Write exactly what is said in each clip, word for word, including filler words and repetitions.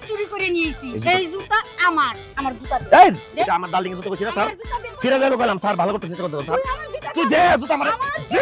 চুরি করে নিয়েছি। এই জুতা আমার, আমার জুতা দে। এই এটা আমার ডার্লিং এর জুতা কইছিনা স্যার? ফিরে গেল কইলাম স্যার ভালো করতে চেষ্টা করতে স্যার। তুই দে জুতা আমার দে।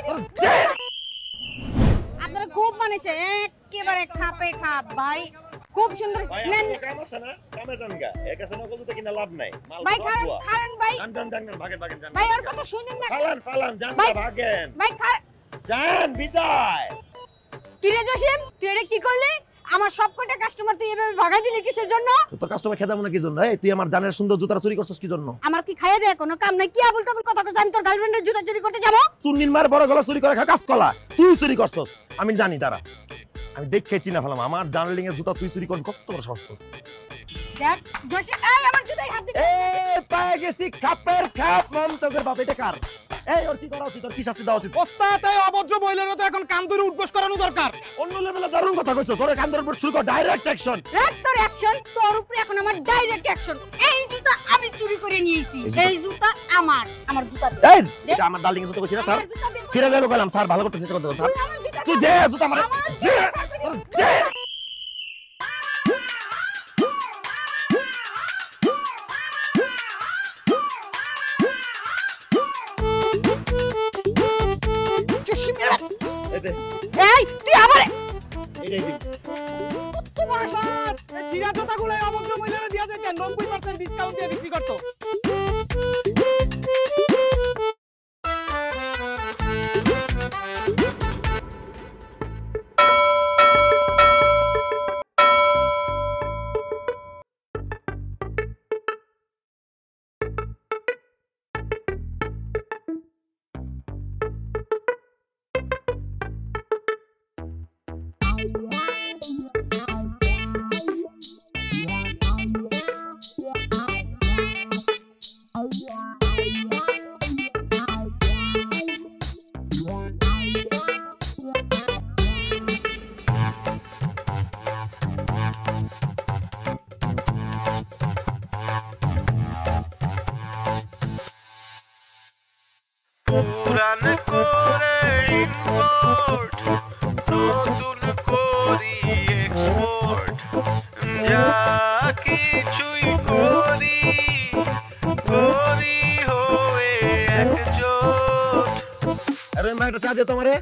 আপনারা খুব মানেছে একেবারে খাপে খাপ ভাই। খুব সুন্দর নেন। কাম আছে না? কামে জানগা। এক আছে না কত কিনা লাভ নাই। মাল ভাই খান খান ভাই। জান জান জান ভাগেন ভাগেন জান। ভাই ওর কথা শুনেন না। ফালান ফালান জান ভাগেন। ভাই খান জান বিদায়। কি রে জসিম তুই এটা কি করলি? আমার সবকটা কাস্টমার তুই এভাবে ভাগাই দিলি কিসের জন্য? তোর কাস্টমার খেদা মনে কি জন্য? এই তুই আমার জানের সুন্দর জুতা চুরি করছস কি জন্য? আমার কি খাইয়া দেয় কোনো কাম নাই? কি আবল তাবল কথা কইছ? আমি তোর গার্লফ্রেন্ডের জুতা চুরি করতে যাব? চুন্নির মার বড় গলা চুরি করে খা কাজ কলা। তুই চুরি করছস। আমি জানি দাঁড়া। আমি দেখে চিনা ফেলাম আমার ডার্লিং এর জুতা তুই চুরি করবি কত বড় সাহস তোর। দেখ জসিম এই আমার জুতায় হাত দিবি। এই পায়ে গেছি খাপের খাপ মন্তকের বাপ এটা কার? এই ওর কি করা উচিত? তোর কি শাস্তি দেওয়া উচিত? ওস্তাদ এই অভদ্র মহিলার তো এখন কান ধরে উঠবস করানো দরকার। অন্য লেভেলে দারুণ কথা কইছস। তোর কান ধরে শুরু কর ডাইরেক্ট অ্যাকশন। রাখ তোর অ্যাকশন, তোর উপরে এখন আমার ডাইরেক্ট অ্যাকশন। এই জুতা আমি চুরি করে নিয়েছি। এই জুতা আমার, আমার জুতা দে। এই এটা আমার ডার্লিং এর জুতা কইছিনা স্যার? ফিরে গেল কইলাম স্যার ভালো করতে চেষ্টা করতে স্যার। তুই দে জুতা আমার দে। দে এই তুই আবার এইটাই দিন। কত বড় সাত। এই চিরা জুতাগুলো এই অভদ্র মহিলারে দিয়া যাইতেন নব্বই পার্সেন্ট ডিসকাউন্ট দিয়ে বিক্রি করতো। পুরান করে ইম্পোর্ট নতুন করি এক্সপোর্ট যা কিছুই করি করি হয়ে একজোট। আরে মা এটা চা দে তোমারে।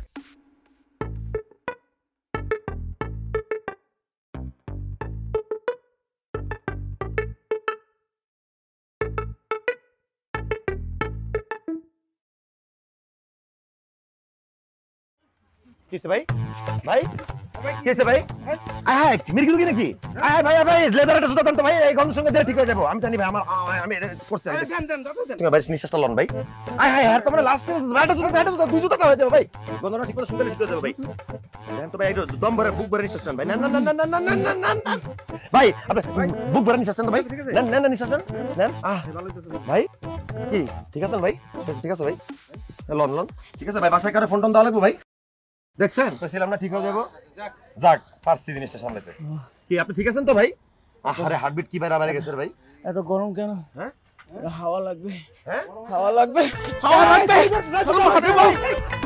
কিসে ভাই? ভাই? কিসে ভাই? আয় হায় মিরগি লুকি নাকি? আয় হায় ভাই ভাই লেদার একটা জুতা দেন তো ভাই এই গন্ধের সঙ্গে দিলে ঠিক হয়ে যাবো। আমি জানি ভাই আমার আমি করতে আমি দেন দেন দাদা দেন। তুমি ভাই নিঃশ্বাসটা লন ভাই। আয় হায় আর তোমরা লাস্ট একটা জুতা একটা জুতা দুই জুতা হয়ে যাবে ভাই। গন্ধটা ঠিক করে শুনলে ঠিক হয়ে যাবে ভাই। দেন তো ভাই একটু দম ভরে বুক ভরে নিঃশ্বাস নেন ভাই। না না না না না না না না না ভাই আপনি বুক ভরে নিঃশ্বাস নেন তো ভাই। নেন নেন নিঃশ্বাস নেন। নেন আহ ভালো হইতেছে ভাই। কি ঠিক আছে ভাই? ঠিক আছে ভাই। লন লন ঠিক আছে ভাই বাসায় কারে ফোন টোন দেওয়া লাগবে ভাই? দেখছেন কইছিলাম না ঠিক হয়ে যাবো। যাক যাক পারছি জিনিসটা সামলাতে। কি আপনি ঠিক আছেন তো ভাই? আরে হার্টবিট কি বাইরে বাইরে গেছে ভাই? এত গরম কেন? হ্যাঁ হাওয়া লাগবে। হ্যাঁ হাওয়া লাগবে। হাওয়া লাগবে।